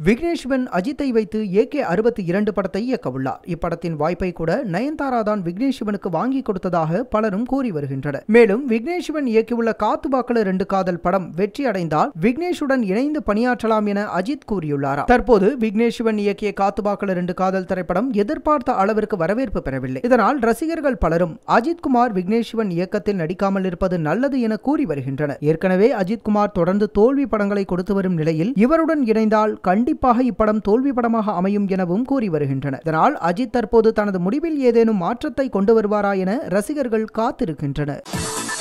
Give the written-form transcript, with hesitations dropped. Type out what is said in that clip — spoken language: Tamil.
விக்னேஷ் சிவன் அஜித்தை வைத்து AK-62 படத்தை இயக்கவுள்ளார். இப்படத்தின் வாய்ப்பை கூட நயன்தாரா தான் விக்னேஷ் சிவனுக்கு வாங்கி கொடுத்ததாக பலரும் கூறி வருகின்றனர். மேலும் விக்னேஷ் சிவன் இயக்கியுள்ள காத்துபாக்கல 2 காதல் படம் வெற்றி அடைந்தால் விக்னேஷுடன் இணைந்து பணியாற்றலாம் என அஜித் கூறியுள்ளார். தற்போது விக்னேஷ் சிவன் இயக்கிய காத்துபாக்கல 2 காதல் திரைப்படம் எதிர்பார்த்த அளவிற்கு வரவேற்பு பெறவில்லை. இதனால் ரசிகர்கள் பலரும் அஜித் குமார் விக்னேஷ் சிவன் இயக்கத்தில் நடிக்காமல் இருப்பது நல்லது என கூறி வருகின்றனர். ஏற்கனவே அஜித் குமார் தொடர்ந்து தோல்வி படங்களை கொடுத்து வரும் நிலையில் இவருடன் இணைந்தால் கண்டிப்பாக இப்படம் தோல்வி படமாக அமையும் எனவும் கூறி வருகின்றனர். இதனால் அஜித் தற்போது தனது முடிவில் ஏதேனும் மாற்றத்தை கொண்டு வருவாரா என ரசிகர்கள் காத்திருக்கின்றனர்.